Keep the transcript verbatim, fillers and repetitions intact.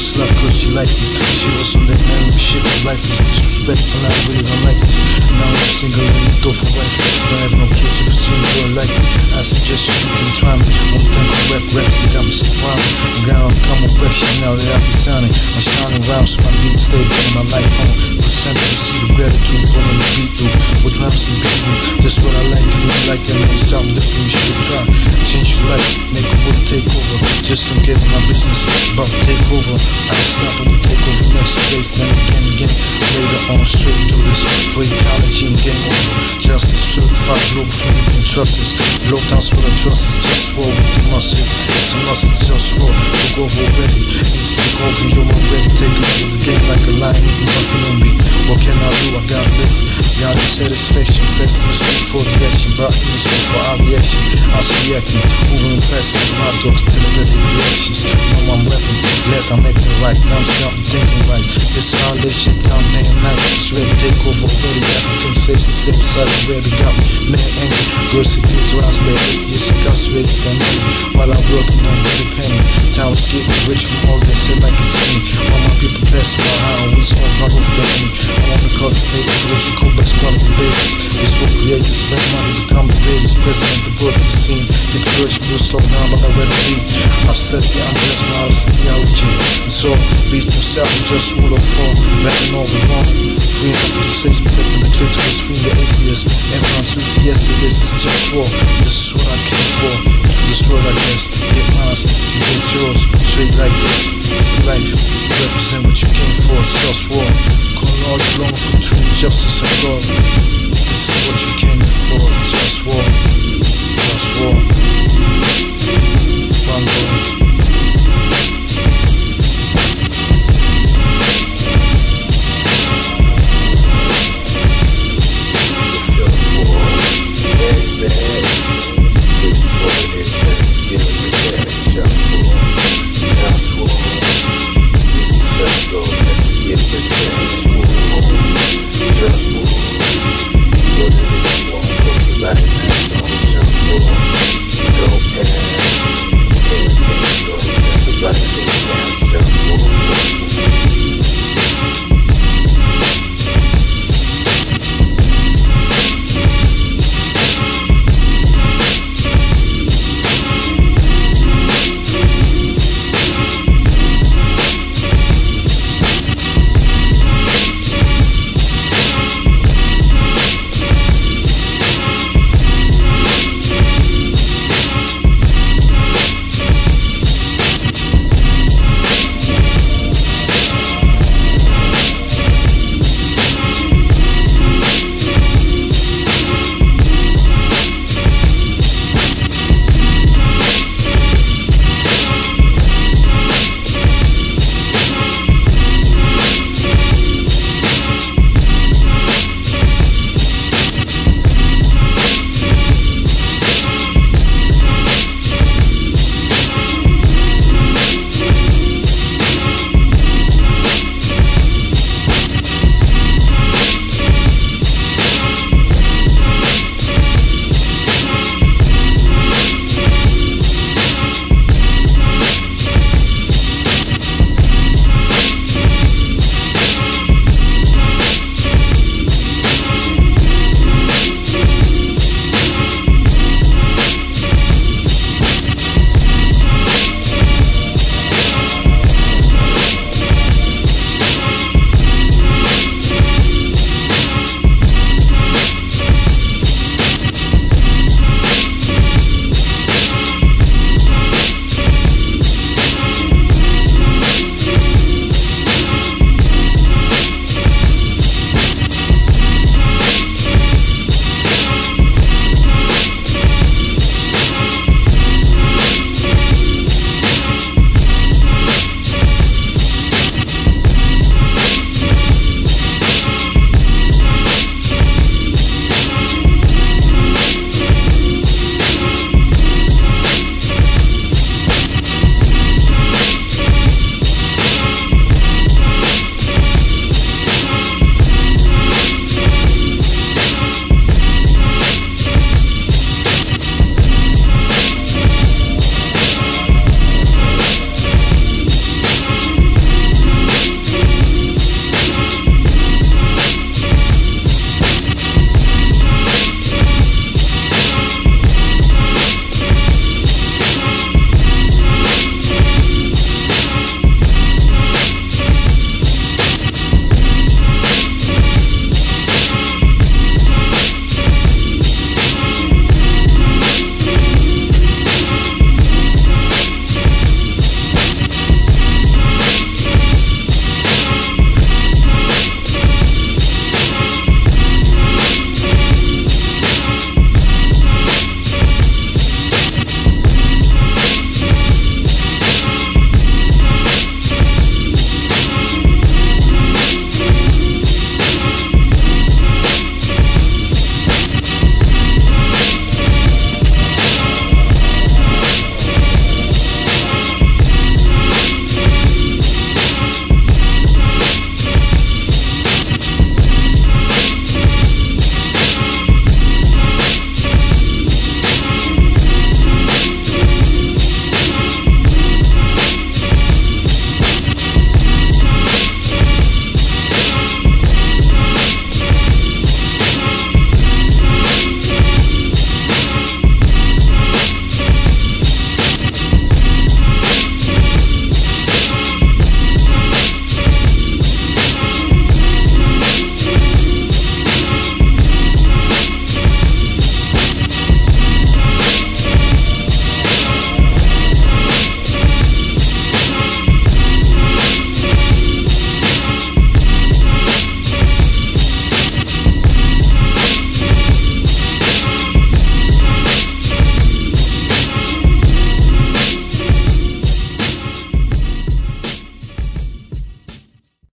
slut cause she like this. She was on that man with shit, my life is disrespectful. I really don't like this. Now I'm single in the door for wife. Don't have no kids if you see me girl like me. I suggest you can try me. One thing on rap raps, they got me surrounded. I'm down, I'm coming back shit now that I be sounding. I'm shining rhymes, so my beats stay in my life on. Percent you see the gratitude, running the beat through. With rhymes and people, that's what I like. If you don't like that, man, something different you should try. Change your life, make a work take over. Just don't get in my business, about to take over. I just stop and we take over next two days, then again, again. Later on, straight through this, for ecology and game over. Justice, certified, global firm, you can trust us. Blow down what I trust is just war with the muscles. It's a must, it's just war. Look over already, need to look over, you're already. Take over the game like a lion, eating nothing on me. What can I do? I gotta live. Gotta satisfaction, fast in the street for the action. But in the street for our reaction. I was reacting, moving fast like my dogs to the better reactions. Now I'm rapping, glad I'm making it right. Now I'm starting thinking right. This how they shit down day and night. It's ready to take over already. African safe and safe side already got me mad angry. Girls to get to us, they're atheists, incarcerated by me. While I'm working on better penny. Time is getting rich from all that shit like it's me. All my people passing on how we smoke not off the enemy. I want to cultivate what you call best quality babies. This will create this spend money, become the greatest president the world has seen. The purge will slow down, but I rather be. I've said it, I'm just my honest theology. And so, beast himself, just rule of fall. Backing all the wrong. Free enough to say, protecting the clitoris, freeing the atheists. Everyone's with the yes, it is, it's just war. This is what I came for. To this world, I guess. Get mine, you get yours. Straight like this. It's life. Represent what you came for, it's just war. Calling all along for truth, justice, and God. This is what you came for, it's just war. Just war.